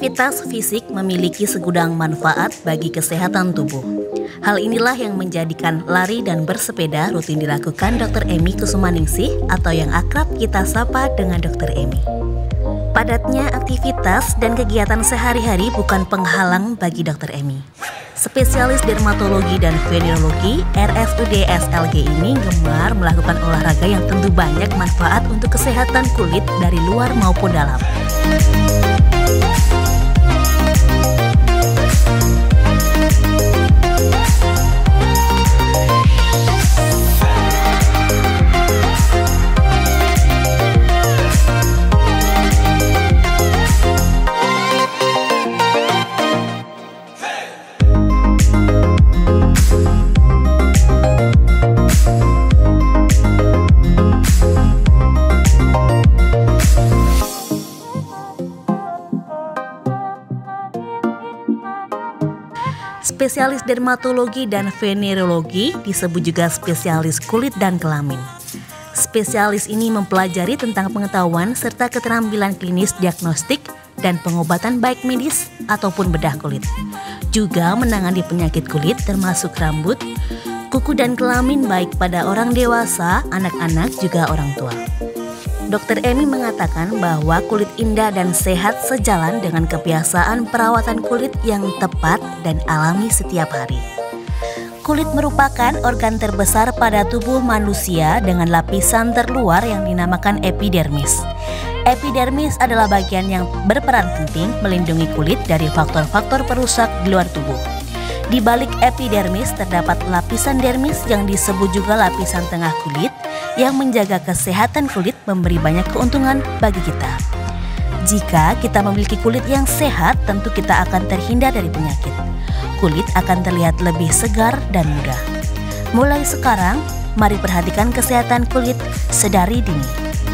Aktivitas fisik memiliki segudang manfaat bagi kesehatan tubuh. Hal inilah yang menjadikan lari dan bersepeda rutin dilakukan Dr. Emy Kusumaningsih atau yang akrab kita sapa dengan Dr. Emy. Padatnya aktivitas dan kegiatan sehari-hari bukan penghalang bagi Dr. Emy. Spesialis dermatologi dan venerologi RSUD SLG ini gemar melakukan olahraga yang tentu banyak manfaat untuk kesehatan kulit dari luar maupun dalam. Spesialis dermatologi dan venerologi disebut juga spesialis kulit dan kelamin. Spesialis ini mempelajari tentang pengetahuan serta keterampilan klinis diagnostik dan pengobatan baik medis ataupun bedah kulit. Juga menangani penyakit kulit termasuk rambut, kuku dan kelamin baik pada orang dewasa, anak-anak juga orang tua. Dr. Emy mengatakan bahwa kulit indah dan sehat sejalan dengan kebiasaan perawatan kulit yang tepat dan alami setiap hari. Kulit merupakan organ terbesar pada tubuh manusia dengan lapisan terluar yang dinamakan epidermis. Epidermis adalah bagian yang berperan penting melindungi kulit dari faktor-faktor perusak di luar tubuh. Di balik epidermis terdapat lapisan dermis yang disebut juga lapisan tengah kulit yang menjaga kesehatan kulit, memberi banyak keuntungan bagi kita. Jika kita memiliki kulit yang sehat, tentu kita akan terhindar dari penyakit. Kulit akan terlihat lebih segar dan muda. Mulai sekarang, mari perhatikan kesehatan kulit sedari dini.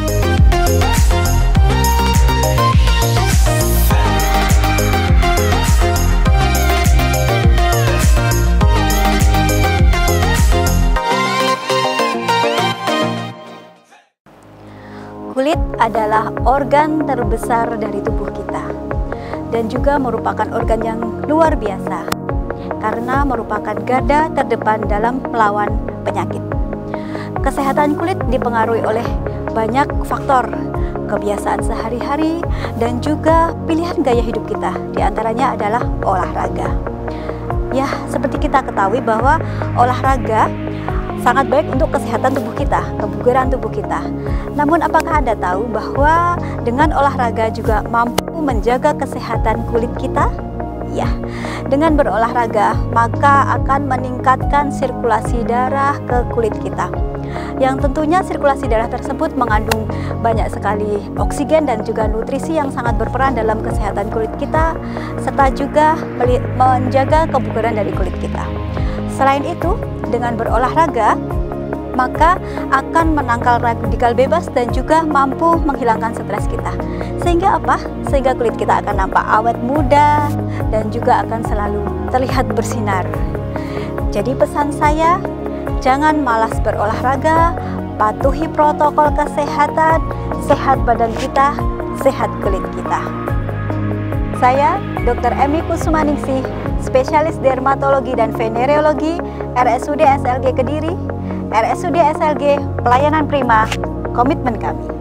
Kulit adalah organ terbesar dari tubuh kita dan juga merupakan organ yang luar biasa karena merupakan garda terdepan dalam melawan penyakit. Kesehatan kulit dipengaruhi oleh banyak faktor, kebiasaan sehari-hari dan juga pilihan gaya hidup kita. Di antaranya adalah olahraga. Ya, seperti kita ketahui bahwa olahraga sangat baik untuk kesehatan tubuh kita, kebugaran tubuh kita. Namun apakah Anda tahu bahwa dengan olahraga juga mampu menjaga kesehatan kulit kita? Ya, dengan berolahraga maka akan meningkatkan sirkulasi darah ke kulit kita. Yang tentunya sirkulasi darah tersebut mengandung banyak sekali oksigen dan juga nutrisi yang sangat berperan dalam kesehatan kulit kita, serta juga menjaga kebugaran dari kulit kita. Selain itu, dengan berolahraga, maka akan menangkal radikal bebas dan juga mampu menghilangkan stres kita. Sehingga apa? Sehingga kulit kita akan nampak awet muda dan juga akan selalu terlihat bersinar. Jadi pesan saya, jangan malas berolahraga, patuhi protokol kesehatan, sehat badan kita, sehat kulit kita. Saya Dr. Emy Kusumaningsih, spesialis dermatologi dan venerologi RSUD SLG Kediri. RSUD SLG, pelayanan prima, komitmen kami.